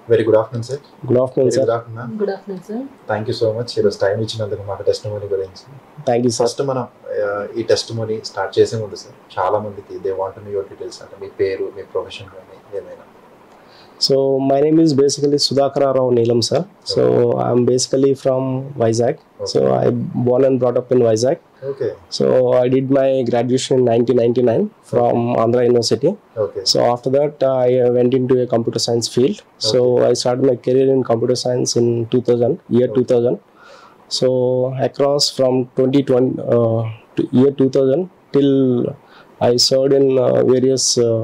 Very good afternoon sir. Good afternoon sir. Good afternoon sir. Thank you so much ఈరోజు time ఇచ్చినందుకు మాకు testimony గురించి. Thank you sir. First మనం ఈ testimony start చేసే ముందు సార్ చాలా మందికి they want to know your details, అంటే మీ పేరు, మీ ప్రొఫెషన్ కానీ ఏమైనా. So my name is basically Sudhakara Rao Neelam sir. So I'm basically from Vizag. Okay. So I born and brought up in Vizag. Okay. So I did my graduation in 1999 from Andhra University. Okay. So after that I went into a computer science field. Okay. So I started my career in computer science in 2000. So across from 2020 to year 2000 till I served in various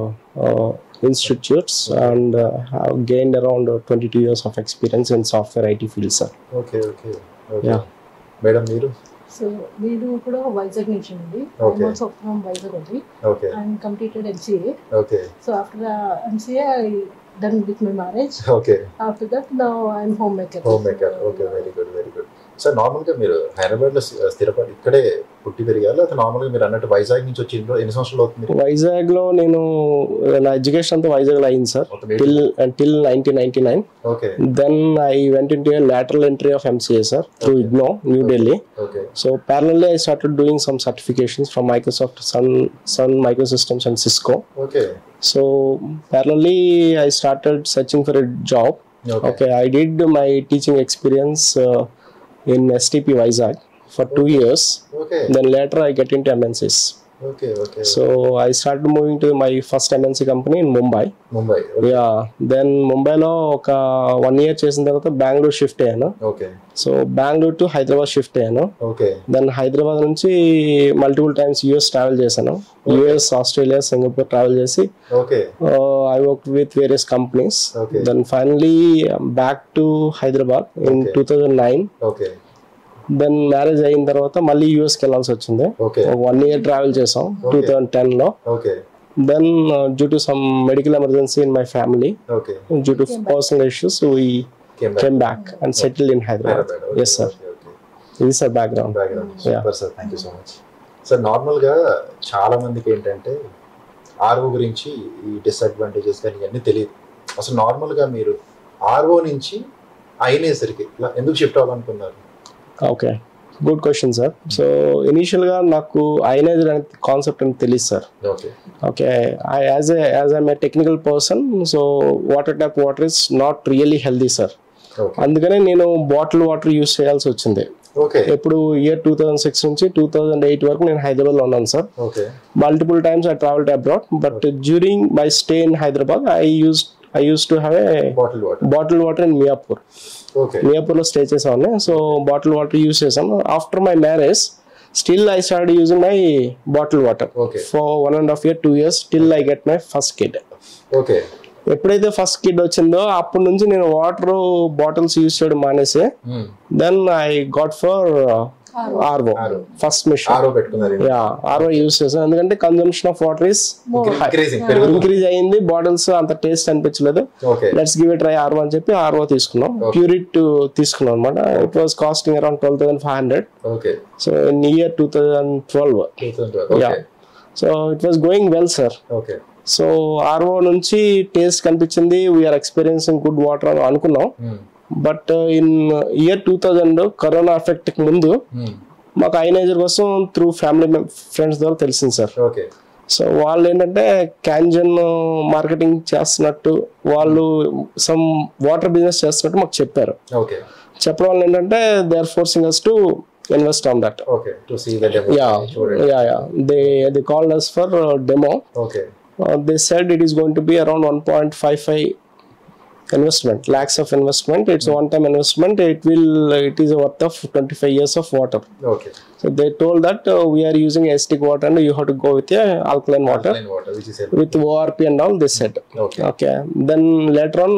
institutes and have gained around 22 years of experience in software IT field, sir. Okay. Yeah. Madam, మీరు? So నేను కూడా వైజాగ్ నుంచి అండి. I'm also from Vizag only. Okay. And completed MCA. Okay. So after the MCA I done with my marriage. Okay. After that now I'm homemaker. Okay, very good. Sir నార్మల్గా మీరు హైదరాబాద్లో స్థిరపడి ఇక్కడే పుట్టి పెరిగారు, లేకపోతే నార్మల్గా మీరు అన్నట్టు వైజాగ్ నుంచి వచ్చి ఎన్ని సంవత్సరాలు అవుతుంది? వైజాగ్లో నేను నా ఎడ్యుకేషన్ అంతా వైజాగ్లో అయింది sir till 1999. Okay. Then I went into a lateral entry of MCA sir through IGNOU, New Delhi. Okay. So parallelly I started doing some certifications from Microsoft, Sun Microsystems and Cisco. Okay. So parallelly I started searching for a job. Okay. I did my teaching experience in STP Vizag for 2 years. Okay. Then later I get into MNCs. Okay. So I started moving to my first MNC company in Mumbai. Okay. Yeah. Then Mumbai lo oka 1 year చేసిన తర్వాత Bengaluru shift అయ్యాను. Okay. So Bengaluru to Hyderabad shift అయ్యాను. Okay. Then Hyderabad నుంచి multiple times US travel చేశాను. US, Australia, Singapore travel చేసి I work with various companies. Then finally back to Hyderabad in 2009. Okay. Then marriage అయిన తర్వాత మళ్ళీ యూఎస్కి వెళ్ళాల్సి వచ్చింది. 1 year ట్రావెల్ చేసాం 2010 లో. Then due to some medical emergency in my family, due to personal issues we came back and settled in Hyderabad. Yes sir. This is our background. Super sir, thank you so much. Sir, నార్మల్గా చాలా మందికి ఏంటంటే RO గురించి ఈ disadvantages కానీ ఇవన్నీ తెలియదు. అసలు నార్మల్గా మీరు ఆర్ఓ నుంచి ఐనేసరికి ఎందుకు షిఫ్ట్ అవ్వాలనుకున్నారు? Okay, good question sir. So ఇనీషియల్గా నాకు ఐనేజర్ అనే కాన్సెప్ట్ అని తెలియదు sir. Okay, as I'm a technical person, so water tap water is not really healthy sir. అందుకనే నేను బాటిల్ వాటర్ యూస్ చేయాల్సి వచ్చింది. ఎప్పుడు ఇయర్ 2006 నుంచి 2008 వరకు నేను హైదరాబాద్ లో ఉన్నాను sir. Multiple times I travelled abroad, but during my stay in Hyderabad I used to have a bottled water in Miyapur. Miyapur లో స్టే చేసాను. సో బాటిల్ వాటర్ యూస్ చేసాను. After my marriage still I started using my bottled water for 1.5 years, 2 years till I get my first kid. ఎప్పుడైతే first kid వచ్చిందో అప్పటి నుంచి నేను water bottles use చేయడం మానేసి then I got for RO first machine. RO use చేసాను ఎందుకంటే consumption of water is increase అయ్యింది, బాటిల్స్ అంత టేస్ట్ అనిపించలేదు. Let's give it try RO అని చెప్పి ఆర్ఓ తీసుకున్నాం. ప్యూరిట్ తీసుకున్నాం అనమాట. It was costing around 12,500. So in year 2012. So it was going well sir. So RO నుంచి టేస్ట్ కనిపించింది, వీఆర్ ఎక్స్పీరియన్సింగ్ గుడ్ వాటర్ అని అనుకున్నాం. But in year 2000 corona effect కి ముందు మాకు ఐనేజర్ కోసం త్రూ ఫ్యామిలీ ఫ్రెండ్స్ ద్వారా తెలిసింది సార్. సో వాళ్ళు ఏంటంటే క్యాంజన్ మార్కెటింగ్ చేస్తున్నట్టు, వాళ్ళు సమ్ వాటర్ బిజినెస్ చేస్తున్నట్టు మాకు చెప్పారు. చెప్పడం వల్ల ఏంటంటే they are forcing us to invest on that. To see the demo. They called us for demo. They said it is going to be around 1.55 investment, lakhs of investment. It's a one-time investment. It is a worth of 25 years of water. So they told that we are using acidic water and you have to go with a alkaline water which is with ORP and all, they said. Okay. Then later on,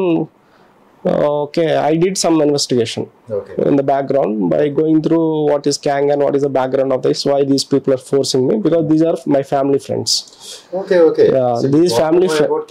I did some investigation in the background by going through what is Kang and what is the background of this, why these people are forcing me, because these are my family friends. So these family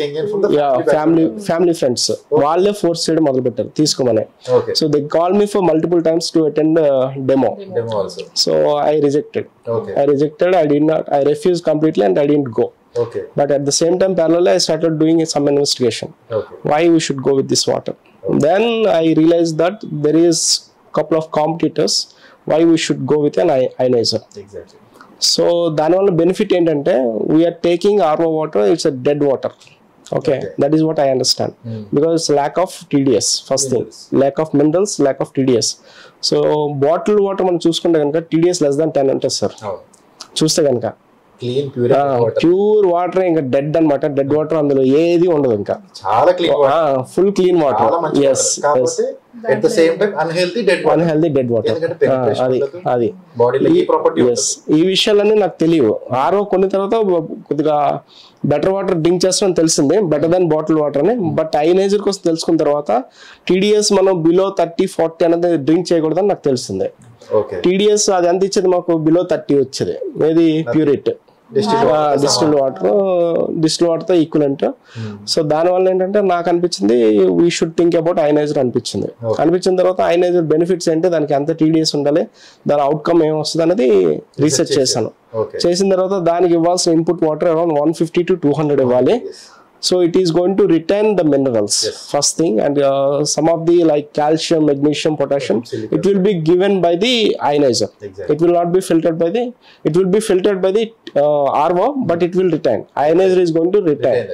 friends వాళ్ళే force చేయడం మొదలు పెట్టారు తీసుకోమని. So they call me for multiple times to attend demo. So I rejected. I refused completely and I didn't go. But at the same time, parallelly, I started doing some investigation. Why we should go with this water? Then I realized that there is couple of competitors, why we should go with an ionizer. Exactly. So దానివల్ల benefit ఏంటంటే we are taking RO water, it's a dead water. Okay, that is what I understand. Because it's lack of TDS, first thing, lack of minerals, lack of TDS. So bottled water మనం చూసుకుంటే కనుక TDS less than 10 ఉంటుంది sir. చూస్తే కనుక clean pure water, ఇంకా dead అన్నమాట. Dead water, అందులో ఏది ఉండదు, ఇంకా చాలా clean, full clean water. Yes, at the same time unhealthy dead water. అది బాడీలో ఈ ప్రాపర్టీ ఉంటుంది. ఈ విషయాలన్నీ నాకు తెలియవు. ఆరో కొన్ని తర్వాత కొద్దిగా బెటర్ వాటర్ డ్రింక్ చేస్తామని తెలిసింది, బెటర్ దాన్ బాటిల్ వాటర్ అని. బట్ ఐనేజర్ కోసం తెలుసుకున్న తర్వాత TDS మనం బిలో 30-40 అనేది డ్రింక్ చేయకూడదని నాకు తెలిసింది. TDS అది ఎంత ఇచ్చేది మాకు, బిలో 30 వచ్చేది. ఏది ప్యూరిట్ డిస్టిల్ వాటర్ తో ఈక్వలెంట్. సో దానివల్ల ఏంటంటే నాకు అనిపించింది we should think about ionizer అనిపించింది. అనిపించిన తర్వాత ఐనైజర్ బెనిఫిట్స్ ఏంటి, దానికి ఎంత TDS ఉండాలి, దాని అవుట్కమ్ ఏమొస్తుంది అనేది రీసెర్చ్ చేశాను. చేసిన తర్వాత దానికి ఇవ్వాల్సిన ఇన్పుట్ వాటర్ అరౌండ్ 150 to 200 ఇవ్వాలి. So it is going to retain the minerals, first thing, and some of the like calcium, magnesium, potassium, it will be given by the ionizer. It will not be filtered by the, it will be filtered by the RO, but it will retain. Ionizer is going to retain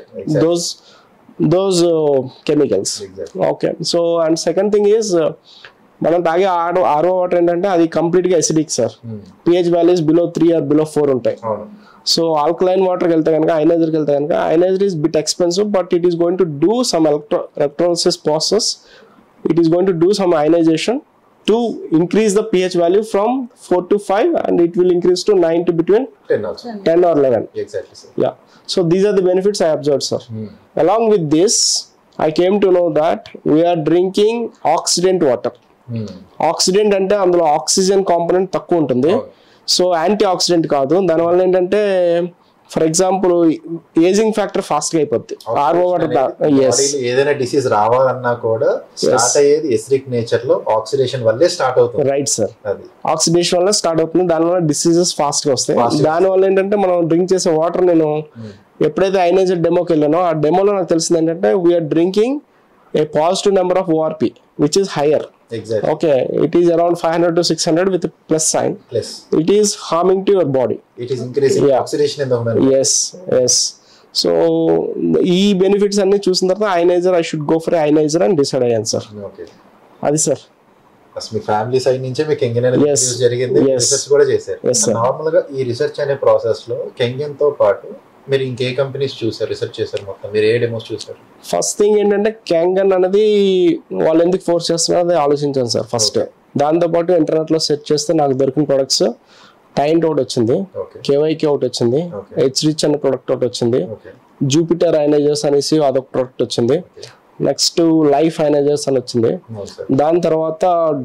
those chemicals. Okay, so and second thing is మనం తాగే RO water ఏంటంటే అది complete గా acidic sir. pH values below 3 or below 4 ఉంటాయి. So alkaline వాటర్కి వెళ్తే కనుక, ఐనైజర్కి వెళ్తే కనుక, ionizer is bit expensive, but it is going to do some electrolysis process. It is going to do some ionization to increase the pH value from 4 to 5, and it will increase to 9 to between 10 or 11. Exactly, sir. Yeah. So these are the benefits I observed, sir. Along with this, I came to know that we are drinking oxidant water. Oxidant అంటే అందులో oxygen component తక్కువ ఉంటుంది. So anti oxidant కాదు. దానివల్ల ఏంటంటే for example ageing factor fast గా అయిపోద్ది. RO water ఏదైనా డిసీజ్ రావాలన్నా కూడా స్టార్ట్ అయ్యేది ఎసిడిక్ నేచర్ లో ఆక్సిడేషన్ వల్లే స్టార్ట్ అవుతుంది. రైట్ సార్, ఆక్సిడేషన్ వల్ల స్టార్ట్ అవుతుంది. దానివల్ల డిసీజెస్ ఫాస్ట్ గా వస్తాయి. దానివల్ల ఏంటంటే మనం డ్రింక్ చేసే వాటర్, నేను ఎప్పుడైతే ఐనైజర్ డెమోకి వెళ్ళానో ఆ డెమోలో నాకు తెలిసింది ఏంటంటే we are drinking a positive number of ORP, which is higher. Exactly. Okay, it is around 500 to 600 with a plus sign. Plus. It is harming to your body. It is increasing oxidation in the human body. Yes. So ఈ benefits అన్ని చూసిన తర్వాత ionizer, I should go for ionizer అని decide అయ్యాను sir. Okay. అది sir. మీ family side నుంచే మీకు కెంగెన్ అనేది జరిగింది, రీసెర్చ్ కూడా చేశారు. నార్మల్ గా ఈ రీసెర్చ్ అనే ప్రాసెస్ లో కెంగెన్ తో పాటు మీరు ఇంకే కంపెనీస్ చూసారు, రీసెర్చ్ చేశారు, మొత్తం మీరు ఏ డెమోస్ చూసారు? ఫస్ట్ థింగ్ ఏంటంటే క్యాంగన్ అనేది వాళ్ళు ఎందుకు ఫోర్స్ చేస్తున్నారు అది ఆలోచించాను సార్ ఫస్ట్. దాంతోపాటు ఇంటర్నెట్ లో సెర్చ్ చేస్తే నాకు దొరికిన ప్రొడక్ట్స్ టైంట్ ఒకటి వచ్చింది, KYK ఒకటి వచ్చింది, హెచ్రిచ్ అనే ప్రొడక్ట్ ఒకటి వచ్చింది, జూపిటర్ ఐనైజర్స్ అనేసి అదొక ప్రొడక్ట్ వచ్చింది, నెక్స్ట్ లైఫ్ ఐనైజర్స్ అని వచ్చింది. దాని తర్వాత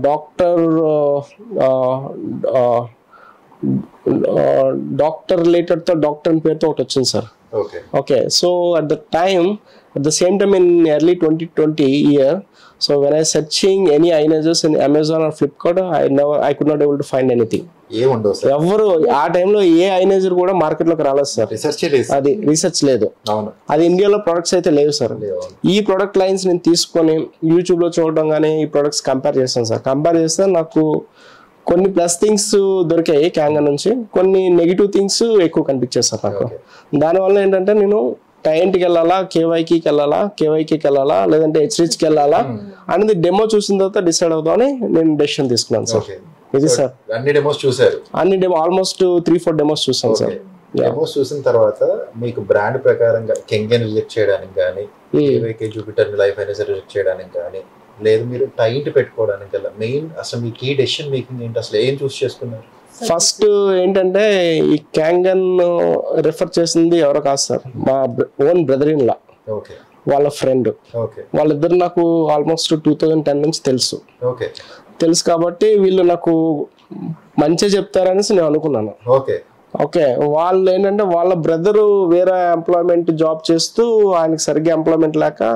డాక్టర్ రిలేటెడ్ తో డాక్టర్ అని పేరుతో ఒకటి వచ్చింది sir. Okay, so at the same time in early 2020 year, so when I searching any ionizers in Amazon or Flipkart, I could not able to find anything. ఎవరు ఆ టైంలో ఏ ఐనైజర్ కూడా market లోకి రాలేదు సార్. అది రీసెర్చ్ లేదు. అది ఇండియాలో ప్రొడక్ట్స్ అయితే లేవు సార్. ఈ ప్రొడక్ట్ లైన్స్ నేను తీసుకొని యూట్యూబ్ లో చూడడం కానీ ఈ ప్రొడక్ట్స్ కంపేర్ చేస్తాను సార్. కంపేర్ చేస్తే నాకు కొన్ని ప్లస్ థింగ్స్ దొరికాయి క్యాంగన్ నుంచి, కొన్ని నెగిటివ్ థింగ్స్ ఎక్కువ కనిపించేస్తారు నాకు. దానివల్ల ఏంటంటే నేను టైంట్కి వెళ్ళాలా, KYKకి వెళ్ళాలా లేదంటే హెచ్రిచ్కి వెళ్ళాలా అనేది డెమో చూసిన తర్వాత డిసైడ్ అవుదామని నేను డెసిషన్ తీసుకున్నాను సార్. ఇది సార్ అన్ని డెమోస్ చూసారు? అన్ని డెమో ఆల్మోస్ట్ 3-4 డెమోస్ చూసాను సార్. డెమోస్ చూసిన తర్వాత మీకు బ్రాండ్ ప్రకారంగా కెంగెన్ రిజెక్ట్ చేయడానికి కానీ, KYK Jupiter life ionizer reject చేయడానికి కానీ, లేదు మీరు టైంట్ పెట్టుకోవడానికి మెయిన్ అసలు మీ కీ డెసిషన్ మేకింగ్ ఏంటి, అసలు ఏం చూస్ చేసుకున్నారు? ఫస్ట్ ఏంటంటే ఈ క్యాంగన్ రిఫర్ చేసింది ఎవరో కాదు సార్, మా ఓన్ బ్రదర్ ఇన్ లా, వాళ్ళ ఫ్రెండ్. వాళ్ళిద్దరు నాకు ఆల్మోస్ట్ 2010 నుంచి తెలుసు కాబట్టి వీళ్ళు నాకు మంచిగా చెప్తారనేసి నేను అనుకున్నాను. ఓకే, వాళ్ళు ఏంటంటే వాళ్ళ బ్రదరు వేరే ఎంప్లాయ్మెంట్ జాబ్ చేస్తూ ఆయనకి సరిగ్గా ఎంప్లాయ్మెంట్ లేక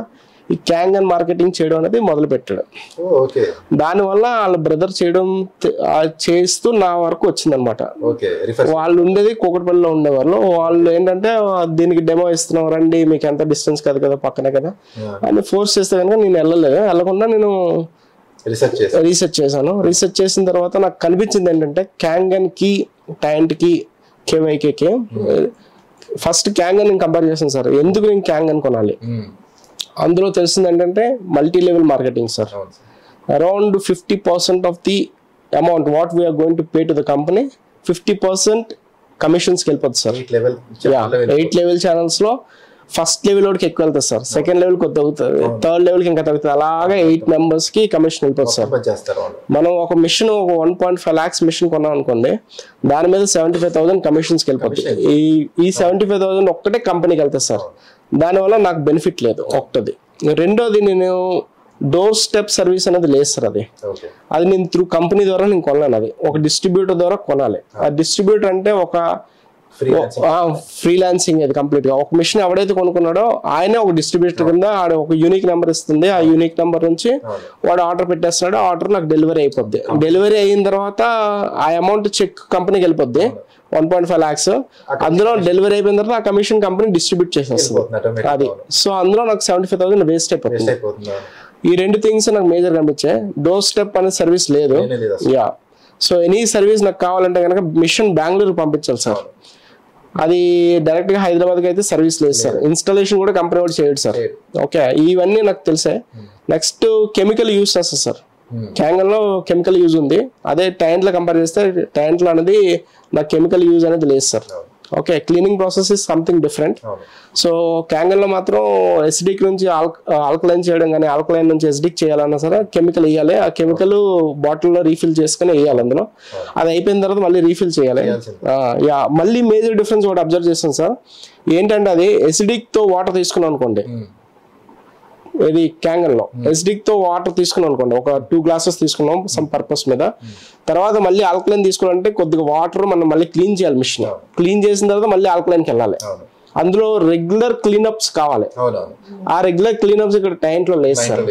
ఈ క్యాంగన్ మార్కెటింగ్ చేయడం అనేది మొదలు పెట్టాడు. దానివల్ల వాళ్ళ బ్రదర్ చేయడం చేస్తూ నా వరకు వచ్చిందనమాట. వాళ్ళు ఉండేది కూకట్పల్లిలో ఉండేవాళ్ళు. వాళ్ళు ఏంటంటే దీనికి డెమో ఇస్తున్నాం రండి, మీకు ఎంత డిస్టెన్స్ కాదు కదా పక్కనే కదా అని ఫోర్స్ చేస్తే కనుక నేను వెళ్ళకుండా నేను రీసెర్చ్ చేశాను. రీసెర్చ్ చేసిన తర్వాత నాకు కనిపించింది ఏంటంటే క్యాంగన్ కి టైంట్ కి కేవైకేకి ఫస్ట్ క్యాంగన్ నేను కంపేర్ చేశాను సార్. ఎందుకు నేను క్యాంగన్ కొనాలి? అందులో తెలిసింది ఏంటంటే multi level marketing sir. Around 50% of the amount what we are going to pay to the company 50% కమిషన్స్కి వెళ్ళిపోతుంది సార్. 8 లెవెల్ ఛానల్స్ లో ఫస్ట్ లెవెల్ వాడికి ఎక్కువ వెళ్తుంది సార్, సెకండ్ లెవెల్ కొద్ది తగ్గుతుంది, థర్డ్ లెవెల్ కి ఇంకా తగ్గుతుంది. అలాగే 8 members కి కమిషన్ వెళ్ళిపోతుంది సార్. మనం ఒక మిషన్ 1.5 lakhs మిషన్ కొన్నాం అనుకోండి, దాని మీద 75,000 కమిషన్స్ కి వెళ్ళిపోతుంది. ఈ 75,000 ఒక్కటే కంపెనీకి వెళ్తుంది సార్. దానివల్ల నాకు బెనిఫిట్ లేదు ఒకటది. రెండోది నేను డోర్ స్టెప్ సర్వీస్ అనేది లేదు సార్. అది నేను త్రూ కంపెనీ ద్వారా నేను కొనాలి. అది ఒక డిస్ట్రిబ్యూటర్ ద్వారా కొనాలి. ఆ డిస్ట్రిబ్యూటర్ అంటే ఒక ఫ్రీలాన్సింగ్ అది కంప్లీట్ గా. ఒక మిషన్ ఎవడైతే కొనుక్కున్నాడో ఆయనే ఒక డిస్ట్రిబ్యూటర్ కింద ఆడ ఒక యూనిక్ నెంబర్ ఇస్తుంది. ఆ యూనిక్ నెంబర్ నుంచి వాడు ఆర్డర్ పెట్టేస్తున్నాడు. ఆర్డర్ నాకు డెలివరీ అయిపోద్ది. డెలివరీ అయిన తర్వాత ఆ అమౌంట్ చెక్ కంపెనీకి వెళ్ళిపోద్ది 1.5 lakhs. అందులో డెలివరీ అయిపోయిన తర్వాత ఆ కమిషన్ కంపెనీ డిస్ట్రిబ్యూట్ చేసేస్తుంది అది. సో అందులో నాకు 75,000 వేస్ట్ అయిపోతుంది. ఈ రెండు థింగ్స్ నాకు మేజర్ కనిపించాయి. డోర్ స్టెప్ అనే సర్వీస్ లేదు. యా, సో ఎనీ సర్వీస్ నాకు కావాలంటే కనుక మిషన్ బెంగళూరు పంపించాలి సార్. అది డైరెక్ట్ గా హైదరాబాద్ కి అయితే సర్వీస్ లేదు సార్. ఇన్స్టాలేషన్ కూడా కంపెనీ వాడు చేయడు సార్. ఓకే, ఇవన్నీ నాకు తెలిసే. నెక్స్ట్ కెమికల్ యూజ్ చేస్తారు సార్. క్యాంగన్ లో కెమికల్ యూజ్ ఉంది. అదే టైంట్ లో కంపేర్ చేస్తే టైంట్ లో అనేది నాకు కెమికల్ యూజ్ అనేది లేదు sir. Okay, cleaning process is something different. So Kangen లో మాత్రం ఎసిడిక్ నుంచి ఆల్కలైన్ చేయడం కానీ ఆల్కలైన్ నుంచి ఎసిడిక్ చేయాలన్నా సరే కెమికల్ వేయాలి. ఆ కెమికల్ బాటిల్లో రీఫిల్ చేసుకుని వేయాలి. అందులో అది అయిపోయిన తర్వాత మళ్ళీ రీఫిల్ చేయాలి. మళ్ళీ మేజర్ డిఫరెన్స్ ఒకటి అబ్జర్వ్ చేస్తాను సార్. ఏంటంటే అది ఎసిడిక్ తో వాటర్ తీసుకున్నాం అనుకోండి, ఇది క్యాంగన్ లో ఎసిడిక్ తో వాటర్ తీసుకున్నాం అనుకోండి, ఒక 2 glasses తీసుకున్నాం సమ్ పర్పస్ మీద. తర్వాత మళ్ళీ ఆల్కలైన్ తీసుకోవాలంటే కొద్దిగా వాటర్ మనం మళ్ళీ క్లీన్ చేయాలి. మిషన్ క్లీన్ చేసిన తర్వాత మళ్ళీ ఆల్కలైన్కి వెళ్ళాలి. అందులో రెగ్యులర్ క్లీనప్స్ కావాలి. ఆ రెగ్యులర్ క్లీనప్స్ ఇక్కడ టైంట్ లో లేదు సార్.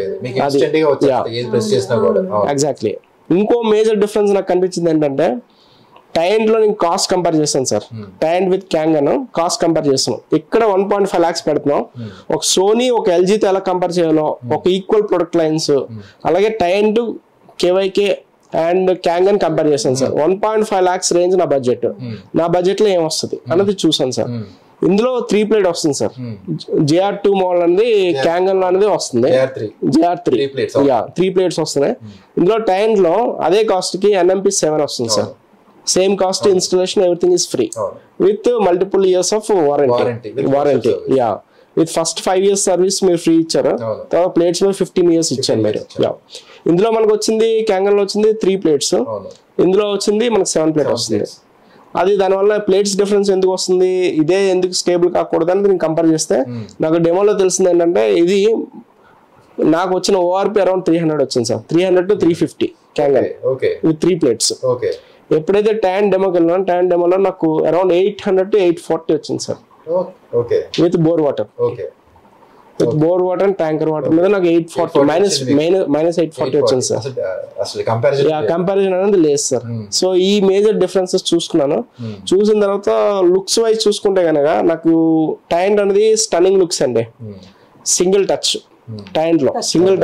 ఎగ్జాక్ట్లీ. ఇంకో మేజర్ డిఫరెన్స్ నాకు కనిపించింది ఏంటంటే టైంట్ లో నేను కాస్ట్ కంపేర్ చేస్తాను sir. Tyent with Kangen cost compare చేస్తున్నాం. ఇక్కడ 1.5 lakhs పెడుతున్నాం. ఒక సోనీ ఒక ఎల్జీతో ఎలా కంపేర్ చేయాలో ఒక ఈక్వల్ ప్రొడక్ట్ లైన్స్, అలాగే Tyent KYK and Kangen compare చేస్తాను సార్. 1.5 lakhs రేంజ్ నా బడ్జెట్. నా బడ్జెట్ లో ఏం వస్తుంది అన్నది చూసాను సార్. ఇందులో 3 plate వస్తుంది సార్. JR2 మోడల్ అనేది క్యాంగన్ లో అనేది వస్తుంది. JR3 3 plates వస్తున్నాయి. ఇందులో టైంట్ లో అదే కాస్ట్ కి NMP7 వస్తుంది sir. Same cost, installation everything is free with multiple years of warranty. Yeah, with first 5 years service మీరు ఫ్రీ ఇచ్చారు. తర్వాత ప్లేట్స్ మీద 15 years ఇచ్చారు మీరు. యా, ఇందులో మనకు వచ్చింది క్యాంగన్ లో వచ్చింది 3 plates, ఇందులో వచ్చింది మనకు 7 plate వస్తుంది. అది దానివల్ల ప్లేట్స్ డిఫరెన్స్ ఎందుకు వస్తుంది, ఇదే ఎందుకు స్టేబుల్ కాకూడదు అని నేను కంపేర్ చేస్తే నాకు డెమోలో తెలిసింది ఏంటంటే ఇది నాకు వచ్చిన ORP అరౌండ్ 300 వచ్చింది sir. 300 to 350 Kangen with 3 plates. ఎప్పుడైతే ట్యాన్ డెమోకి వెళ్ళాను, ట్యాన్ డెమోలో నాకు అరౌండ్ 800 to 840 వచ్చింది sir. With bore water. With bore water and tanker water మీద నాకు 840 మైనస్ 840 వచ్చింది సార్. కంపారిజన్ అనేది లేదు సార్. సో ఈ మేజర్ డిఫరెన్సెస్ చూసుకున్నాను. చూసిన తర్వాత లుక్స్ వైజ్ చూసుకుంటే కనుక నాకు టైంట్ అనేది స్టన్నింగ్ లుక్స్ అండి. సింగిల్ టచ్ టైంట్ లో సింగిల్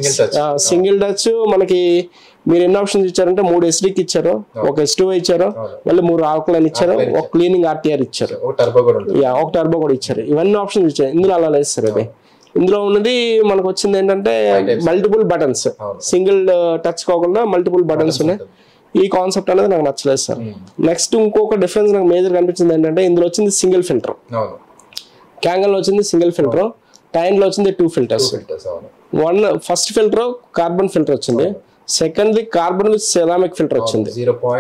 టచ్ మనకి మీరు ఎన్ని ఆప్షన్స్ ఇచ్చారంటే 3 ఎస్డిక్ ఇచ్చారు, ఒక S2 ఇచ్చారు, మళ్ళీ 3 ఆల్కలైన్ ఇచ్చారు, ఒక క్లీనింగ్ RTR ఇచ్చారు, ఒక టర్బో కూడా ఇచ్చారు. ఇవన్నీ ఆప్షన్స్ ఇచ్చారు. ఇందులో అలా లేదు సార్. అది ఇందులో ఉన్నది మనకు వచ్చింది ఏంటంటే మల్టిపుల్ బటన్స్, సింగిల్ టచ్ కాకుండా మల్టిపుల్ బటన్స్ ఉన్నాయి. ఈ కాన్సెప్ట్ అనేది నాకు నచ్చలేదు సార్. నెక్స్ట్ ఇంకొక డిఫరెన్స్ నాకు మేజర్ కనిపించింది ఏంటంటే ఇందులో వచ్చింది సింగిల్ ఫిల్టర్, క్యాంగన్ లో వచ్చింది సింగిల్ ఫిల్టర్, టైన్ లో వచ్చింది 2 filters. First filter carbon filter వచ్చింది, second carbon with ceramic filter వచ్చింది.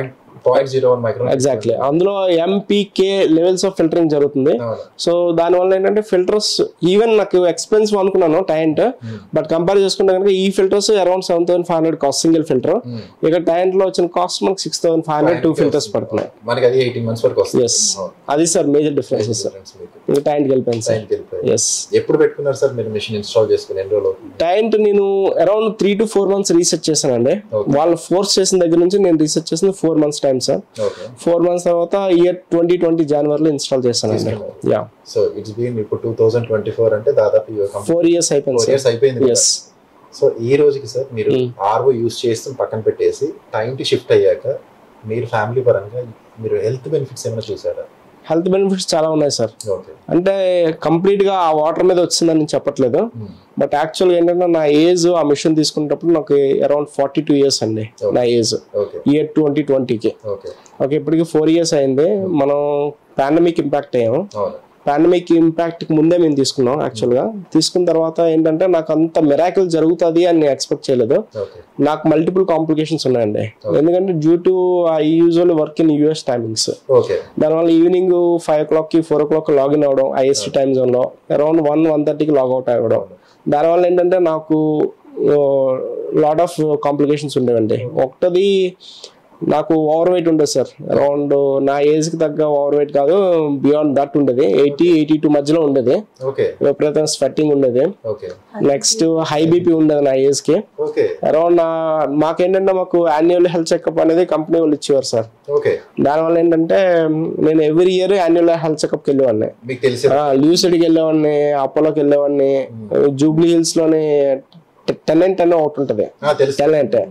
0.01 మైక్రాన్ ఎగ్జాక్ట్లీ. అందులో ఎంపీకే లెవెల్స్ ఆఫ్ ఫిల్టరింగ్ జరుగుతుంది. సో దానివల్ల ఏంటంటే ఫిల్టర్స్ ఈవెన్ నాకు ఎక్స్పెన్సివ్ అనుకున్నాను టైంట్, బట్ కంపేర్ చేసుకుంటే కనుక ఈ filters around 7,500 cost single filter. ఇక టైంట్ లో వచ్చిన కాస్ట్ మనకి 6,500 2 ఫిల్టర్స్ పడుతున్నాయి. మనకి అది 18 months వరకు వస్తుంది. ఎస్, అది సార్ మేజర్ డిఫరెన్స్ సార్. ఇంకా టైంట్కి వెళ్ళిపోయింది సార్. ఎస్. ఎప్పుడు పెట్టుకున్నారు సార్ మీరు మెషిన్ ఇన్స్టాల్ చేసుకుని? ఎన్ని రోజులు? టైంట్ నేను అరౌండ్ 3 to 4 months రీసెర్చ్ చేశానండి. వాళ్ళు ఫోర్స్ చేసిన దగ్గర నుంచి నేను రీసెర్చ్ చేసింది 4 months టైం సార్. 4 months తర్వాత ఇయర్ 2020 జనవరిలో ఇన్స్టాల్ చేశానండి. యా. సో ఇట్స్ బీన్ ఇప్పుడు 2024 అంటే దాదాపు 4 years అయిపోయింది. ఎస్. సో ఈ రోజుకి సార్ మీరు ఆర్ఓ యూస్ చేస్తూ పక్కన పెట్టేసి టైంకి షిఫ్ట్ అయ్యాక మీరు ఫ్యామిలీ పరంగా మీరు హెల్త్ బెనిఫిట్స్ ఏమైనా చూసారా? హెల్త్ బెనిఫిట్స్ చాలా ఉన్నాయి సార్. అంటే కంప్లీట్ గా ఆ వాటర్ మీద వచ్చిందని నేను చెప్పట్లేదు, బట్ యాక్చువల్గా ఏంటంటే నా ఏజ్ ఆ మిషన్ తీసుకునేటప్పుడు నాకు అరౌండ్ 42 years అండి నా ఏజ్, ఇయర్ 2020కి. ఓకే, ఇప్పటికి 4 years అయింది. మనం పాండమిక్ ఇంపాక్ట్ అయ్యాము. పాండమిక్ ఇంపాక్ట్ ముందే మేము తీసుకున్నాం. యాక్చువల్గా తీసుకున్న తర్వాత ఏంటంటే నాకు అంత మిరాకిల్ జరుగుతుంది అని నేను ఎక్స్పెక్ట్ చేయలేదు. నాకు మల్టిపుల్ కాంప్లికేషన్స్ ఉన్నాయండి. ఎందుకంటే due to I usually work in US timings. దానివల్ల ఈవినింగ్ 5 o'clock 4 o'clock లాగిన్ అవ్వడం ఐఎస్టీ టైమ్ జోన్ లో, అరౌండ్ 1-1:30కి లాగౌట్ అవ్వడం. దానివల్ల ఏంటంటే నాకు లాట్ ఆఫ్ కాంప్లికేషన్స్ ఉండేవండి. ఒకటది నాకు ఓవర్ వెయిట్ ఉండేది సార్. అరౌండ్ నా ఏజ్ కి తగ్గ ఓవర్ వెయిట్ కాదు, బియాండ్ దట్ ఉండేది. 80-82 మధ్యలో ఉండేది. విపరీతంగా స్వెట్టింగ్ ఉండేది. నెక్స్ట్ హై బీపీ ఉండేది నా ఏజ్ కి. అరౌండ్ మాకేంటంటే మాకు యాన్యువల్ హెల్త్ చెకప్ అనేది కంపెనీ వాళ్ళు ఇచ్చేవారు సార్. దానివల్ల ఏంటంటే నేను ఎవ్రీ ఇయర్ యాన్యువల్ హెల్త్ చెకప్కి వెళ్ళేవాడిని. ల్యూసిడ్కి వెళ్ళేవాడిని, అపోలోకి వెళ్ళేవాడిని, జూబ్లీ హిల్స్ లోని 10 ఒకటి ఉంటది. 10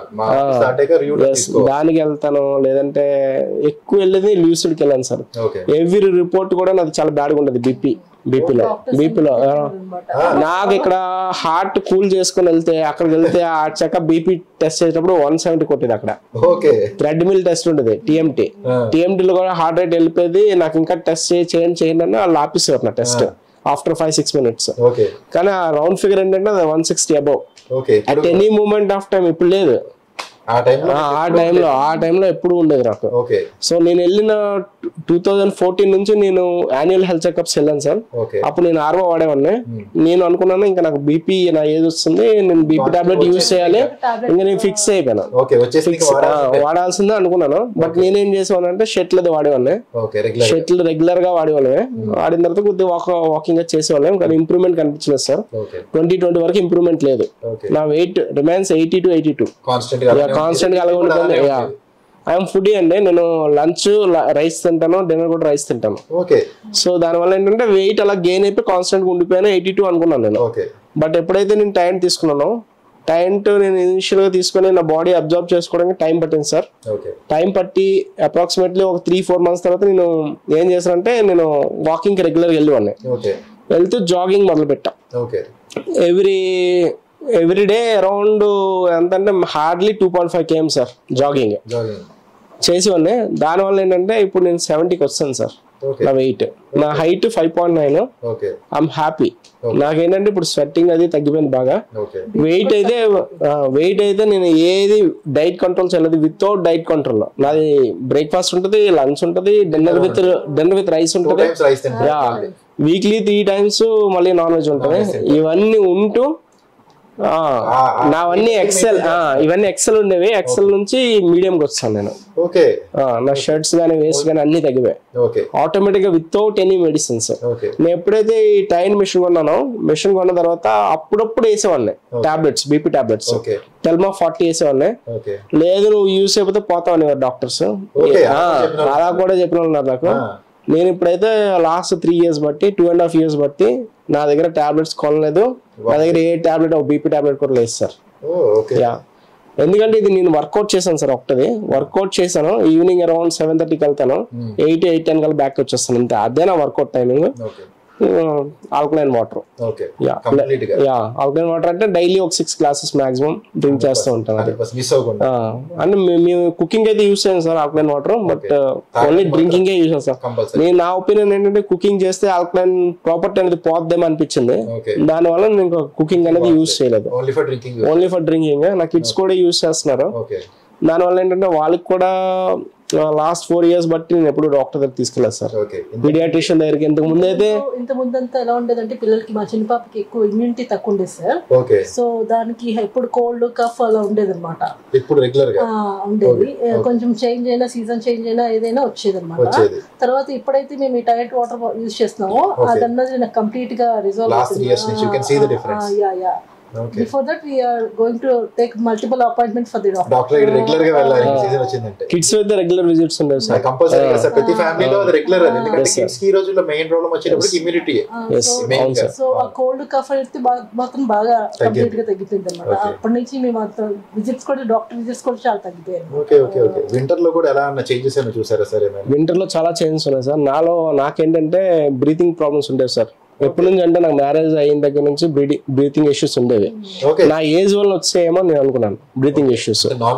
దానికి వెళ్తాను, లేదంటే ఎక్కువ వెళ్ళేది ల్యూసిడ్కి వెళ్ళాను సార్. ఎవ్రీ రిపోర్ట్ కూడా నాది చాలా బ్యాడ్గా ఉండదు. బీపీలో నాకు ఇక్కడ హార్ట్ కూల్ చేసుకుని వెళ్తే అక్కడికి వెళ్తే ఆ చెకప్ బీపీ టెస్ట్ చేసేటప్పుడు 170 కొట్టేది. అక్కడ థ్రెడ్మిల్ టెస్ట్ ఉండేది, టీఎంటీలో కూడా హార్ట్ రేట్ వెళ్ళిపోయేది. నాకు ఇంకా టెస్ట్ చేయండి అని వాళ్ళు ఆపిస్తారు నా టెస్ట్ ఆఫ్టర్ 5-6 minutes. కానీ ఆ రౌండ్ ఫిగర్ ఏంటంటే 160 above at any moment of time. ఇప్పుడు లేదు, ఆ టైంలో ఎప్పుడు ఉండేది నాకు. సో నేను వెళ్ళిన 2014 నుంచి నేను యాన్యువల్ హెల్త్ చెకప్స్ వెళ్ళాను సార్. అప్పుడు నేను ఆర్వో వాడేవాడిని. నేను అనుకున్నాను ఇంకా నాకు బీపీ నా ఏజ్ వస్తుంది, నేను బీపీ టాబ్లెట్ యూజ్ చేయాలి, ఇంకా నేను ఫిక్స్ అయిపోయాను, వాడాల్సిందే అనుకున్నాను. బట్ నేనేం చేసేవాడిని అంటే షటిల్ అది వాడేవాడిని. షటిల్ రెగ్యులర్ గా వాడేవాళ్ళమే. వాడిన తర్వాత కొద్దిగా వాకింగ్ చేసేవాళ్ళం, కానీ ఇంప్రూవ్మెంట్ కనిపించలేదు సార్. 2020 వరకు ఇంప్రూవ్మెంట్ లేదు. నా వెయిట్ రిమైన్స్ 80 to 82 కాన్స్టెంట్ గా అలాగే ఉంటుంది. ఐఎమ్ ఫుడీ అండి. నేను లంచ్ రైస్ తింటాను, డిన్నర్ కూడా రైస్ తింటాను. సో దానివల్ల ఏంటంటే వెయిట్ అలా గెయిన్ అయిపోయి కాన్స్టెంట్ గా ఉండిపోయాను. 82 అనుకున్నాను నేను. బట్ ఎప్పుడైతే నేను టైం తీసుకున్నానో, నేను ఇనిషియల్ గా తీసుకుని నా బాడీ అబ్జర్వ్ చేసుకోవడానికి టైం పట్టింది సార్. టైం పట్టి అప్రాక్సిమేట్లీ ఒక 3-4 months తర్వాత నేను ఏం చేశానంటే నేను వాకింగ్ కి రెగ్యులర్ వెళ్ళేవాడిని. వెళ్తూ జాగింగ్ మొదలు పెట్టా. ఎవ్రీ డే అరౌండ్ ఎంతంటే హార్డ్లీ 2.5 km సార్ జాగింగ్ చేసేవాడిని. దానివల్ల ఏంటంటే ఇప్పుడు నేను 70కి వస్తాను సార్ నా వెయిట్. నా హైట్ 5.9. I'm happy. నాకేంటంటే ఇప్పుడు స్వెట్టింగ్ అది తగ్గిపోయింది బాగా. వెయిట్ అయితే నేను ఏది డైట్ కంట్రోల్ చేయలేదు. వితౌట్ డైట్ కంట్రోల్ నాది బ్రేక్ఫాస్ట్ ఉంటుంది, లంచ్ ఉంటుంది, డిన్నర్ విత్ రైస్ ఉంటుంది, వీక్లీ 3 times మళ్ళీ నాన్ వెజ్ ఉంటుంది. ఇవన్నీ ఉంటూ నావన్నీ ఇవన్నీ ఎక్సెల్ ఉండేవి. ఎక్సెల్ నుంచి మీడియంకి వచ్చాను నేను. నా షర్ట్స్ గానీ వేస్ట్ గానీ అన్ని తగ్గిపోయాయి ఆటోమేటిక్ గా వితౌట్ ఎనీ మెడిసిన్స్. నేను ఎప్పుడైతే ఈ టైన్ మిషన్ కొన్న తర్వాత అప్పుడప్పుడు వేసేవాడిని టాబ్లెట్స్, బీపీ టాబ్లెట్స్, టెల్మా 40 వేసేవాడిని. లేదు నువ్వు యూస్ అయిపోతే పోతావు డాక్టర్స్, అలా కూడా చెప్పిన వాళ్ళు నాకు. నేను ఇప్పుడైతే లాస్ట్ 3 years బట్టి 2.5 years బట్టి నా దగ్గర టాబ్లెట్స్ కొనలేదు. నా దగ్గర ఏ టాబ్లెట్ బీపీ టాబ్లెట్ కూడా లేదు సార్. ఎందుకంటే ఇది నేను వర్కౌట్ చేశాను సార్. ఒకటి వర్కౌట్ చేశాను, ఈవినింగ్ అరౌండ్ 7:30కి వెళ్తాను, 8-10 కల్లా బ్యాక్ వచ్చేస్తాను. అంతే, అదే నా workout timing. Alkaline water, alkaline water అంటే డైలీ ఒక 6 glasses మాక్సిమం డ్రింక్ చేస్తూ ఉంటాను. అంటే మేము కుకింగ్ అయితే యూస్ చేయం sir alkaline water, but only drinking use చేస్తాం. నేను నా ఒపీనియన్ ఏంటంటే కుకింగ్ చేస్తే ఆల్కలైన్ ప్రాపర్టీ అనేది పోద్దేమో అనిపించింది. దానివల్ల నేను కుకింగ్ అనేది యూస్ చేయలేదు, ఓన్లీ ఫర్ డ్రింకింగ్. నా కిడ్స్ కూడా యూస్ చేస్తున్నారు. దానివల్ల ఏంటంటే వాళ్ళకి కూడా లాస్ట్ 4 years బట్టి నేను ఎప్పుడు డాక్టర్ దగ్గర తీసుకెళ్ళాను సార్. పీడియాట్రిషియన్ దగ్గరికి. ఇంతకు ముందు అయితే ఇంత ఎలా ఉండేదంటే పిల్లలకి, మా చిన్న పాపకి ఎక్కువ ఇమ్యూనిటీ తక్కువ ఉండేది సార్. సో దానికి ఎప్పుడు కోల్డ్ కఫ్ అలా ఉండేది అనమాట. ఇప్పుడు రెగ్యులర్ గా ఉండేది. కొంచెం చేంజ్ అయినా, సీజన్ చేంజ్ అయినా ఏదైనా వచ్చేది అనమాట. తర్వాత ఇప్పుడైతే మేము ఈ టైట్ వాటర్ యూజ్ చేస్తున్నాము, అదన్నది నాకు కంప్లీట్ గా రిజాల్వ్ అవుతుంది. Before that we are going to take multiple appointments for the doctor. Regular గా వెళ్ళాలి. సీజన్ వచ్చిందంటే కిడ్స్ అయితే రెగ్యులర్ విజిట్స్ ఉండేవి సార్. కంపల్సరీగా సార్, ప్రతి ఫ్యామిలీలో అది రెగ్యులర్. అది ఎందుకంటే కిడ్స్ కి ఈ రోజుల్లో మెయిన్ ప్రాబ్లం వచ్చేటప్పుడు ఇమ్యూనిటీ. సో ఆ కోల్డ్ కఫ్ అయితే మాత్రం బాగా కంప్లీట్ గా తగ్గిపోయింది అన్నమాట. అప్పటి నుంచి మేము విజిట్స్ కూడా, డాక్టర్ విజిట్స్ కూడా చాలా తగ్గిపోయాయి. Okay okay okay. వింటర్ లో కూడా ఎలా అన్న చేంజెస్ ఏమైనా చూసారా సార్? వింటర్ లో చాలా చేంజెస్ ఉన్నాయి సార్. నాకేంటంటే బ్రీతింగ్ ప్రాబ్లమ్స్ ఉండేవి సార్. ఎప్పటి నుంచి అంటే నాకు మ్యారేజ్ అయిన దగ్గర నుంచి బ్రీతింగ్ ఇష్యూస్ ఉండేవి. నా ఏజ్ వల్ల వచ్చాయేమో నేను అనుకున్నాను బ్రీతింగ్ ఇష్యూస్.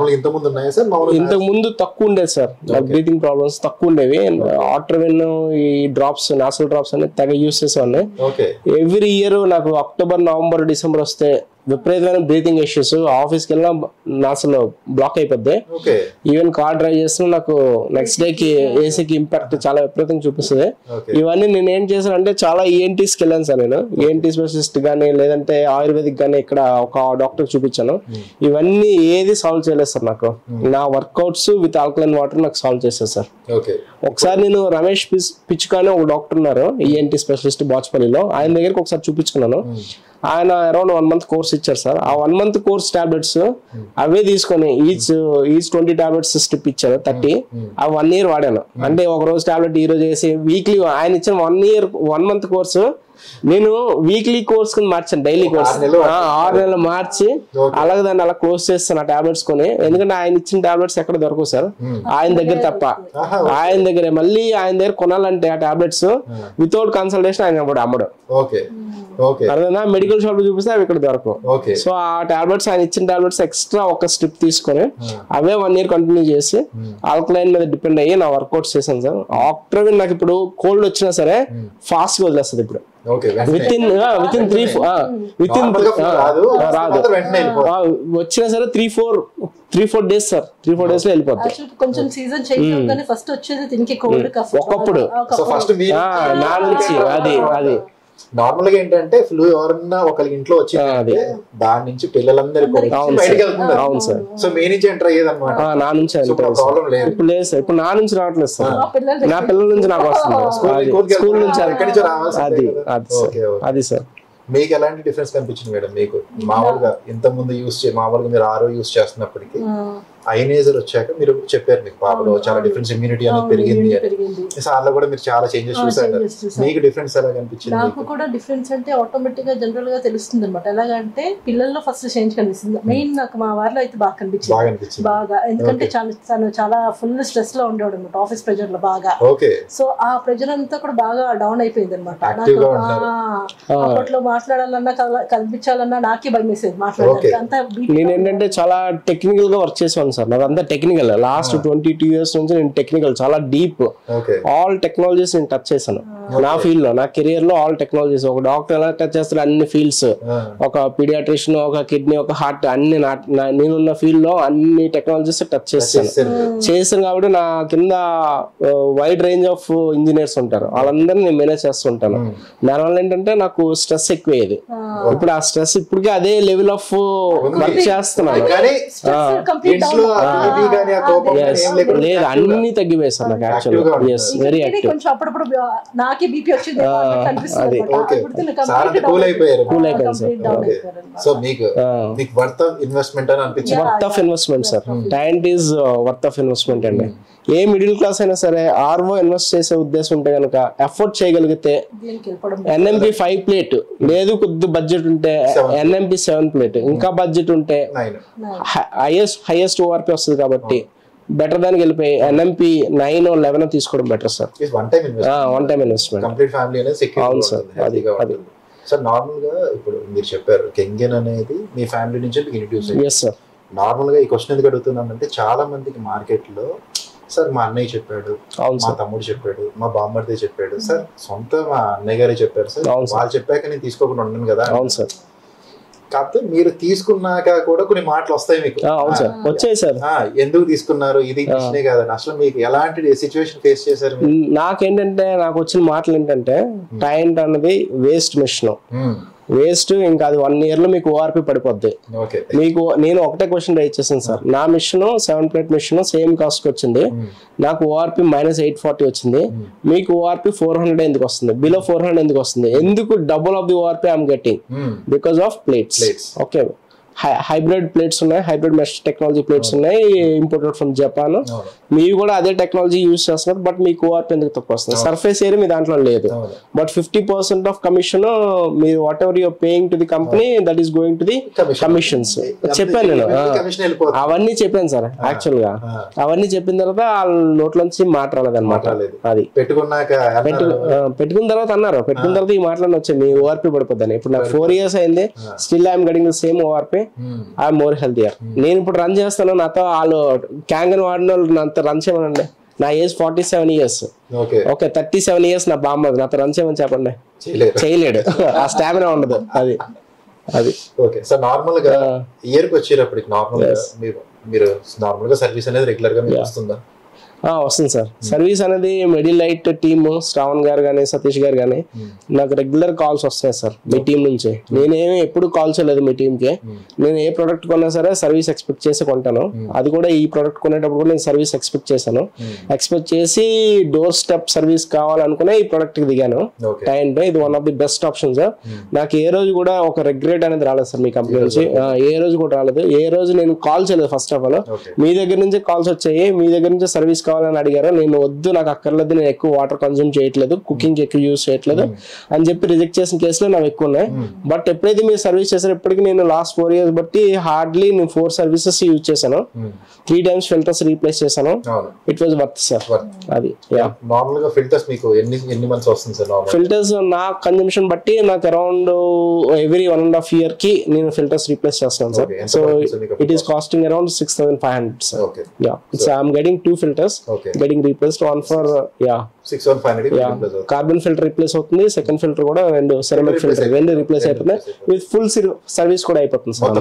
ఇంతకు ముందు తక్కువ ఉండేది సార్, నాకు బ్రీతింగ్ ప్రాబ్లమ్స్ తక్కువ ఉండేవి. ఆట్రవిన్, ఈ డ్రాప్స్, నాసల్ డ్రాప్స్ అనేది తెగ యూస్ చేసేవాడిని. ఎవ్రీ ఇయర్ నాకు అక్టోబర్, నవంబర్, డిసెంబర్ వస్తే విపరీతమైన బ్రీతింగ్ ఇష్యూస్. ఆఫీస్కి వెళ్ళినా నాసలు బ్లాక్ అయిపోద్ది. ఈవెన్ కార్ డ్రైవ్ చేస్తున్నా నాకు నెక్స్ట్ డేకి ఏసీకి ఇంపాక్ట్ చాలా విపరీతంగా చూపిస్తుంది. ఇవన్నీ నేను ఏం చేశాను అంటే చాలా ఈఎన్టీస్కి వెళ్ళాను సార్. నేను ఈఎన్టీ స్పెషలిస్ట్ కానీ లేదంటే ఆయుర్వేదిక్ కానీ ఇక్కడ ఒక డాక్టర్ చూపించాను. ఇవన్నీ ఏది సాల్వ్ చేయలేదు సార్. నాకు నా వర్కౌట్స్ విత్ ఆల్కలైన్ వాటర్ నాకు సాల్వ్ చేశారు సార్. ఒకసారి నేను రమేష్ పిచ్చుకా అని ఒక డాక్టర్ ఉన్నారు, ఈఎన్టీ స్పెషలిస్ట్ బాచ్పల్లిలో. ఆయన దగ్గరికి ఒకసారి చూపించుకున్నాను. ఆయన అరౌండ్ 1 month కోర్స్ ఇచ్చారు సార్. ఆ 1 month కోర్స్ టాబ్లెట్స్ అవే తీసుకొని ఈచ్ 20 టాబ్లెట్స్ స్ట్రిప్ ఇచ్చారు 30. ఆ 1 year వాడాను. అంటే ఒక రోజు టాబ్లెట్ ఈ రోజు వేసి వీక్లీ. ఆయన ఇచ్చిన 1 month కోర్సు నేను వీక్లీ కోర్స్ కింద మార్చాను, డైలీ కోర్స్ 6 నెలలు మార్చి అలాగే దాన్ని అలా క్లోజ్ చేస్తాను ఆ టాబ్లెట్స్ కొని. ఎందుకంటే ఆయన ఇచ్చిన టాబ్లెట్స్ ఎక్కడ దొరకవు సార్, ఆయన దగ్గర తప్ప. ఆయన దగ్గర మళ్ళీ ఆయన దగ్గర కొనాలంటే ఆ టాబ్లెట్స్ వితౌట్ కన్సల్టేషన్ ఆయన అమ్మడు. అదేనా మెడికల్ షాప్ లో చూపిస్తే అవి ఇక్కడ దొరకవు. సో ఆ టాబ్లెట్స్, ఆయన ఇచ్చిన టాబ్లెట్స్ ఎక్స్ట్రా ఒక స్ట్రిప్ తీసుకొని అవే 1 year కంటిన్యూ చేసి ఆల్కలైన్ మీద డిపెండ్ అయ్యి నా వర్కౌట్స్ చేశాను సార్. ఆఫ్టర్ నాకు ఇప్పుడు కోల్డ్ వచ్చినా సరే ఫాస్ట్ గా వదిలేస్తుంది ఇప్పుడు. వచ్చినా సరే 3-4 days సార్. 3-4 days లో వెళ్ళిపోతుంది. కొంచెం సీజన్ చేంజ్ అవుతానే ఫస్ట్ వచ్చేది దీనికి కోల్డ్ కఫ్. ఒకప్పుడు నా నుంచి అది నార్మల్ గా ఏంటంటే ఫ్లూ ఎవరన్నా ఒకరికి ఇంట్లో వచ్చింది, దాని నుంచి పిల్లలందరూ బయటకు వెళ్తున్నారు. అవును సార్. సో మీ నుంచి ఎంటర్ అయ్యేది అనమాట. నా నుంచి ప్రాబ్లం లేదు. ఇప్పుడు లేదు సార్, ఇప్పుడు నా నుంచి రావట్లేదు సార్. నా పిల్లల నుంచి నాకు వస్తుంది, స్కూల్ నుంచి. అది సార్. మీకు ఎలాంటి డిఫరెన్స్ కనిపించింది మేడం? మీకు మామూలుగా ఇంత ముందు మామూలుగా మీరు ఆరో యూస్ చేస్తున్నప్పటికీ ఐనేజర్ వచ్చాక మీరు చెప్పారు మీకు పాపలో చాలా డిఫరెన్స్, ఇమ్యూనిటీ అనేది పెరిగింది అని. సార్లో కూడా మీరు చాలా చేంజెస్ చూసారు. మీకు డిఫరెన్స్ ఎలా కనిపించింది? నాకు కూడా డిఫరెన్స్ అంటే ఆటోమేటిక్ గా జనరల్ గా తెలుస్తుంది అనమాట. ఎలాగంటే పిల్లల్లో ఫస్ట్ చేంజ్ కనిపిస్తుంది. మెయిన్ నాకు మా వారిలో అయితే బాగా కనిపించింది బాగా. ఎందుకంటే చాలా ఫుల్ స్ట్రెస్ లో ఉండేవాడు అనమాట, ఆఫీస్ ప్రెజర్ లో బాగా. సో ఆ ప్రెజర్ అంతా కూడా బాగా డౌన్ అయిపోయింది అనమాట. నాకు అప్పట్లో మాట్లాడాలన్నా కనిపించాలన్నా నాకే భయం వేసేది మాట్లాడాలి. అంతా నేనేంటంటే చాలా టెక్నికల్ గా వర్క్ చేసాను సార్. నాకు అంతా టెక్నికల్. లాస్ట్ 22 years నుంచి నేను టెక్నికల్, చాలా డీప్ ఆల్ టెక్నాలజీస్ నేను టచ్ చేశాను నా ఫీల్డ్ లో. నా కెరియర్ లో ఆల్ టెక్నాలజీస్. ఒక డాక్టర్ ఎలా టచ్ చేస్తారు అన్ని ఫీల్డ్స్, ఒక పీడియాట్రిషియన్, ఒక కిడ్నీ, ఒక హార్ట్, అన్ని నేనున్న ఫీల్డ్ లో అన్ని టెక్నాలజీస్ టచ్ చేశాను. కాబట్టి నా కింద వైడ్ రేంజ్ ఆఫ్ ఇంజనీర్స్ ఉంటారు, వాళ్ళందరినీ నేను మేనేజ్ చేస్తుంటాను. దానివల్ల ఏంటంటే నాకు స్ట్రెస్ ఎక్కువేది. ఇప్పుడు ఆ స్ట్రెస్ ఇప్పటికే అదే లెవెల్ ఆఫ్ వర్క్ చేస్తున్నాను. లేదు, అన్ని తగ్గిపోయాయి సార్ నాకు యాక్చువల్గా. Yes, very active. కూల్ అయిపోయాను సార్. సో మీకు వర్త్ ఆఫ్ ఇన్వెస్ట్మెంట్ అని అనిపించింది? Worth of investment sir. Time is worth of investment అండి. ఏ మిడిల్ క్లాస్ అయినా సరే ఆర్ఓ ఇన్వెస్ట్ చేసే ఉద్దేశం ఉంటే కనుక, ఎఫర్ట్ చేయగలిగితే ఎన్ఎంపి 5 plate, లేదు కొద్ది బడ్జెట్ ఉంటే ఎన్ఎంపి 7 plate, ఇంకా బడ్జెట్ ఉంటే హైయెస్ట్ ఓఆర్పి వస్తుంది. కాబట్టి బెటర్ దానికి వెళ్ళిపోయి ఎన్ఎంపి 9 or 11 తీసుకోవడం better sir. One time investment. అవును సార్. అది సార్ నార్మల్ గా ఇప్పుడు మీరు చెప్పారు కెంగెన్ అనేది మీ ఫ్యామిలీ నుంచి మీకు ఇంట్రడ్యూస్ అయ్యింది. Yes sir. నార్మల్ గా ఈ క్వశ్చన్ ఎందుకు అడుగుతున్నానంటే చాలా మందికి మార్కెట్ లో సార్ మా అన్నయ్య చెప్పాడు, మా తమ్ముడు చెప్పాడు, మా బామ్మర్దే చెప్పాడు, సార్ సొంత మా అన్నయ్య గారే చెప్పారు సార్, వాళ్ళు చెప్పాక నేను తీసుకోకుండా ఉండను కదా. అవును సార్. కాకపోతే మీరు తీసుకున్నాక కూడా కొన్ని మాటలు వస్తాయి మీకు. అవును సార్, వచ్చాయి సార్. ఎందుకు తీసుకున్నారు, ఇది మిషనే కాదని. అసలు మీకు ఎలాంటి సిచ్యువేషన్ ఫేస్ చేశారు? నాకేంటంటే నాకు వచ్చిన మాటలు ఏంటంటే టైంట్ అన్నది వేస్ట్ మిషన్, వేస్ట్, ఇంకా అది 1 year లో మీకు ఓఆర్పి పడిపోద్ది. మీకు నేను ఒకటే క్వశ్చన్ రైజ్ చేశాను సార్, నా machine 7 plate machine same cost వచ్చింది, నాకు ఓఆర్పి -840 వచ్చింది, మీకు ఓఆర్పి 400 ఎందుకు వస్తుంది, బిలో 400 ఎందుకు వస్తుంది, ఎందుకు double of the ORP I'm getting? Because of plates. Okay, hybrid plates ఉన్నాయి, హైబ్రిడ్ మెష్ టెక్నాలజీ ప్లేట్స్ ఉన్నాయి, ఇంపోర్టెడ్ ఫ్రమ్ జపాన్. మీరు కూడా అదే టెక్నాలజీ యూజ్ చేస్తున్నారు, బట్ మీకు ఓఆర్పి ఎందుకు తక్కువ వస్తుంది? సర్ఫేస్ ఏరియా మీ దాంట్లో లేదు, బట్ 50% ఆఫ్ కమిషన్ మీరు whatever your paying to the company that is going to the commissions. చెప్పాను నేను, అవన్నీ చెప్పాను సార్. యాక్చువల్ గా అవన్నీ చెప్పిన తర్వాత వాళ్ళ నోట్లోంచి మాట రాలేదన్నమాట. అది పెట్టుకున్న తర్వాత అన్నారు, పెట్టుకున్న తర్వాత ఈ మాటలన్నీ వచ్చాయి, మీ ఓఆర్పి పడిపోద్దని. ఇప్పుడు నాకు 4 years అయింది, still I'm getting the same ORP. I'm more healthier. నేను ఇప్పుడు రన్ చేస్తాను, నాతో వాళ్ళు క్యాంగన్ వాడిన వాళ్ళు నాతో రన్ చేయమనండి. నా ఏజ్ 47 years. ఓకే, 37 years నా బామ్మది, నాతో రన్ చేయమని చెప్పండి, చేయలేడు. ఆ స్టామినా ఉండదు. అది అది ఓకే సార్. నార్మల్ గా ఇయర్ కి వచ్చేటప్పటికి నార్మల్ గా మీరు నార్మల్ గా సర్వీస్ అనేది రెగ్యులర్ గా మీకు వస్తుందా? వస్తుంది సార్. సర్వీస్ అనేది మెడిలైట్ టీమ్ శ్రావణ్ గారు కానీ సతీష్ గారు కానీ నాకు రెగ్యులర్ కాల్స్ వస్తున్నాయి సార్ మీ టీం నుంచి. నేనేమి ఎప్పుడు కాల్ చేయలేదు మీ టీంకి. నేను ఏ ప్రోడక్ట్ కొన్నా సరే సర్వీస్ ఎక్స్పెక్ట్ చేసి కొంటాను. అది కూడా ఈ ప్రోడక్ట్ కొనేటప్పుడు కూడా నేను సర్వీస్ ఎక్స్పెక్ట్ చేశాను. ఎక్స్పెక్ట్ చేసి డోర్ స్టెప్ సర్వీస్ కావాలనుకునే ఈ ప్రోడక్ట్ కి దిగాను. టైంలో ఇది one of the best option sir. నాకు ఏ రోజు కూడా ఒక రిగ్రెట్ అనేది రాలేదు సార్ మీ కంపెనీ నుంచి, ఏ రోజు కూడా రాలేదు. ఏ రోజు నేను కాల్ చేయలేదు. ఫస్ట్ ఆఫ్ ఆల్ మీ దగ్గర నుంచి కాల్స్ వచ్చాయి, మీ దగ్గర నుంచి సర్వీస్ కావాలని అడిగారు. నేను వద్దు, నాకు అక్కర్లేదు, నేను ఎక్కువ వాటర్ కన్జ్యూమ్ చేయట్లేదు, కుకింగ్ ఎక్కువ యూజ్ చేయట్లేదు అని చెప్పి రిజెక్ట్ చేసిన కేసులు నాకు ఎక్కువ ఉన్నాయి. బట్ ఎప్పుడైతే మీరు సర్వీస్ చేశారో ఇప్పటికి నేను లాస్ట్ 4 years బట్టి హార్డ్లీ నేను 4 services యూజ్ చేశాను. 3 times ఫిల్టర్స్ రీప్లేస్ చేశాను. It was worth sir. అది నార్మల్ గా ఫిల్టర్స్ మీకు ఎన్ని మంత్స్ వస్తుంది సార్? ఫిల్టర్స్ నా కన్జంప్షన్ బట్టి నాకు అరౌండ్ ఎవ్రీ 1.5 year కి నేను ఫిల్టర్స్ రీప్లేస్ చేస్తాను sir. So it is costing around 6,500 sir. So I'm getting 2 filters getting replaced, one for 6,500 carbon filter replace అవుతుంది, సెకండ్ ఫిల్టర్ కూడా 2 సెరామిక్ ఫిల్టర్ 2 రీప్లేస్ అయిపోతుంది. With full service కూడా అయిపోతుంది sir.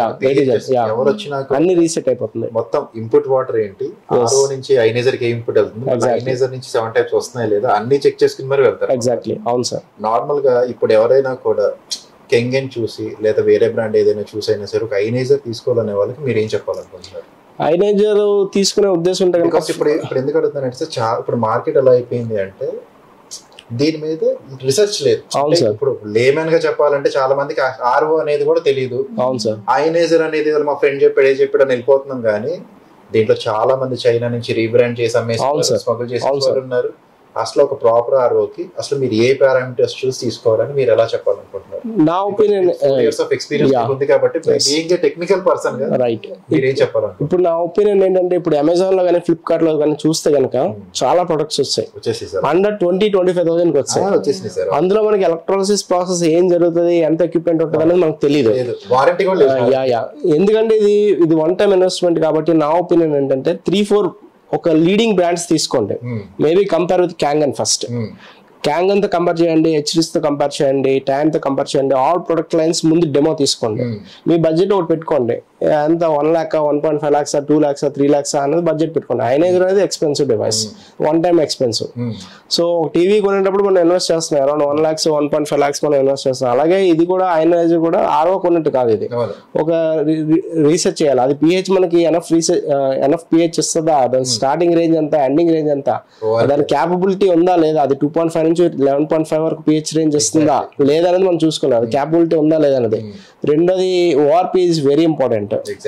అన్ని reset అయిపోతుంది. మొత్తం ఇన్పుట్ వాటర్ ఏంటి, ఆర్ఓ నుంచి ఐనేజర్ కి ఇన్పుట్ వెళ్తుంది, ఐనేజర్ నుంచి 7 types వస్తున్నాయి లేదా అన్ని చెక్ చేసుకుని మరి వెళ్తారు. ఎగ్జాక్ట్లీ, అవును సార్. నార్మల్ గా ఇప్పుడు ఎవరైనా కూడా కెంగన్ చూసి లేదా వేరే బ్రాండ్ ఏదైనా చూసి అయినా సరే ఒక ఐనేజర్ తీసుకోవాలనే వాళ్ళకి మీరు ఏం చెప్పాలనుకుంటున్నారు? ఐనేజర్ తీసుకునే ఉద్దేశం ఉంటే కనుక ఇప్పుడు ఎందుకు అడుగుతానంటే ఇప్పుడు మార్కెట్ ఎలా అయిపోయింది అంటే దీని మీద రిసెర్చ్ లేదు. ఇప్పుడు లేమన్ గా చెప్పాలంటే చాలా మందికి ఆర్ఓ అనేది కూడా తెలియదు. అవును సార్. ఐనేజర్ అనేది మా ఫ్రెండ్ చెప్పాడు అని వెళ్ళిపోతున్నాం, కానీ దీంట్లో చాలా మంది చైనా నుంచి రీబ్రాండ్ చేసి అమ్మేసి స్మగుల్ చేసి ఉన్నారు. అసలు ఒక ప్రాపర్ ఆర్ఓకి అసలు మీరు ఏ పారామీటర్స్ చూసి తీసుకోవాలని మీరు ఎలా చెప్పాలనుకుంటున్నారు? నా ఒపీనియన్, 4 years of experience ఉంది కాబట్టి బీయింగ్ ఏ టెక్నికల్ పర్సన్ గా రైట్ మీరు ఏం చెప్పాలనుకుంటున్నారు? ఇప్పుడు నా ఒపీనియన్ ఏంటంటే ఇప్పుడు అమెజాన్ లో కానీ ఫ్లిప్కార్ట్ లో కానీ చూస్తే కనుక చాలా ప్రొడక్ట్స్ వచ్చేసి అండర్ 20-25,000 వచ్చేసి అందులో మనకి ఎలక్ట్రాలిసిస్ ప్రాసెస్ ఏం జరుగుతుంది, ఎంత ఎక్విప్మెంట్ ఉంటుంది అనేది మనకు తెలియదు, వారంటీ కూడా లేదు. ఎందుకంటే ఇది వన్ టైం ఇన్వెస్ట్మెంట్ కాబట్టి నా ఒపీనియన్ ఏంటంటే 3-4 ఒక లీడింగ్ బ్రాండ్స్ తీసుకోండి. Maybe compare with Kangen first. Kangen తో కంపేర్ చేయండి, హెచ్డిస్ తో కంపేర్ చేయండి, ట్యాన్ తో కంపేర్ చేయండి. ఆల్ ప్రొడక్ట్ లైన్స్ ముందు డెమో తీసుకోండి. మీ బడ్జెట్ ఒకటి పెట్టుకోండి, ఎంత 1 lakh 1.5 lakhs 2 lakhs 3 lakhs అనేది బడ్జెట్ పెట్టుకోండి. ఐనేజర్ అనేది expensive device, one time expensive. So TV కొనేటప్పుడు మనం ఇన్వెస్ట్ చేస్తున్నాం, అరౌండ్ 1 lakhs 1.5 lakhs మనం ఇన్వెస్ట్ చేస్తున్నాం. అలాగే ఇది కూడా ఐనేజర్ కూడా ఆర్ఓ కొన్నట్టు కాదు, ఇది ఒక రీసెర్చ్ చేయాలి. అది పిహెచ్ మనకి ఎనఫ్ పిహెచ్ ఇస్తుందా, దాని స్టార్టింగ్ రేంజ్ ఎంత, ఎండింగ్ రేంజ్ ఎంత, దాని క్యాపబిలిటీ ఉందా లేదా, అది 2.5 నుంచి 11.5 వరకు పిహెచ్ రేంజ్ ఇస్తుందా లేదా అనేది మనం చూసుకోవాలి. అది క్యాపబిలిటీ ఉందా లేదా అనేది. రెండోది ORP is very important.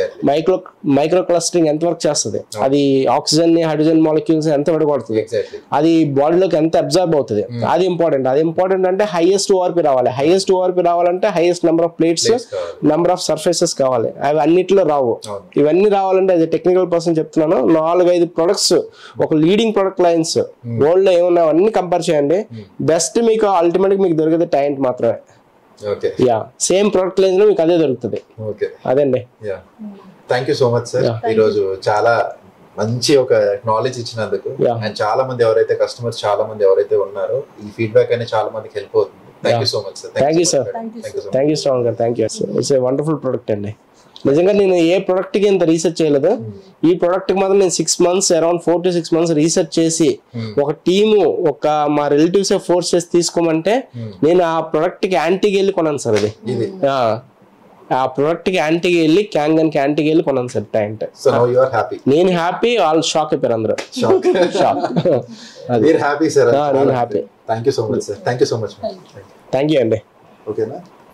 Micro clustering ఎంత వర్క్ చేస్తుంది, అది ఆక్సిజన్ ని హైడ్రోజన్ మాలిక్యూల్స్ ఎంత విడగొడుతుంది, అది బాడీలోకి ఎంత అబ్జర్వ్ అవుతుంది, అది ఇంపార్టెంట్. అది ఇంపార్టెంట్ అంటే హైయెస్ట్ ఓఆర్పి రావాలి. హైయెస్ట్ ఓఆర్పి రావాలంటే highest number of plates, number of surfaces కావాలి. అవి అన్నిట్లో రావు. ఇవన్నీ రావాలంటే అది టెక్నికల్ పర్సన్ చెప్తున్నాను, 4-5 ప్రొడక్ట్స్, ఒక లీడింగ్ ప్రొడక్ట్ లైన్స్ వరల్డ్ లో ఏమున్నాయి అన్ని కంపేర్ చేయండి. బెస్ట్ మీకు అల్టిమేట్ మీకు దొరికేది టైంట్ మాత్రమే. సేమ్ ప్రొడక్ట్ లైన్స్ లో మీకు అదే దొరుకుతుంది. అదండి. Thank you so much sir. ఈరోజు చాలా మంచి ఒక నాలెడ్జ్ ఇచ్చినందుకు. అండ్ చాలా మంది ఎవరైతే కస్టమర్స్ చాలా మంది ఎవరైతే ఉన్నారో ఈ ఫీడ్బ్యాక్ అనేది చాలా మందికి హెల్ప్ అవుతుంది. Thank you so much sir. Thank you, sir. Thank you, Sravan garu, thank you. It's a wonderful product అండి. నిజంగా నేను ఏ ప్రొడక్ట్కి ఇంత రీసెర్చ్ చేయలేదు. ఈ ప్రొడక్ట్కి మాత్రం నేను 6 months, around 4 to 6 months research చేసి ఒక టీము, ఒక మా రిలేటివ్స్ ఫోర్స్ చేసి తీసుకోమంటే నేను ఆ ప్రొడక్ట్కి యాంటీకి వెళ్ళి కొన్నాను సార్. అది ఆ ప్రొడక్ట్కి యాంటీకి వెళ్ళి క్యాంగన్కి యాంటీకి వెళ్ళి కొన్నాను సార్ ట్యాంక్. నేను హ్యాపీ, ఆల్ షాక్ అయిపోయారు అందరూ. Happy sir. నేను happy. Thank you so much sir. Thank you so much. Thank you అండి. ఓకేనా.